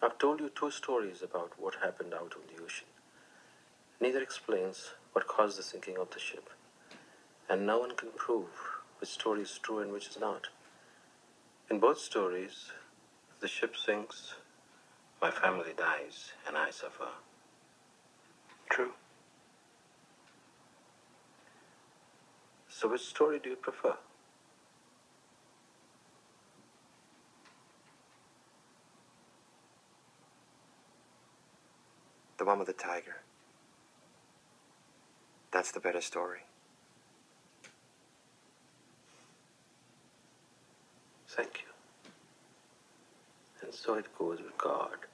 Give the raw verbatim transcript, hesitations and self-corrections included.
I've told you two stories about what happened out on the ocean. Neither explains what caused the sinking of the ship, and no one can prove which story is true and which is not. In both stories, the ship sinks, my family dies, and I suffer. True. So which story do you prefer? The one with the tiger. That's the better story. Thank you. And so it goes with God.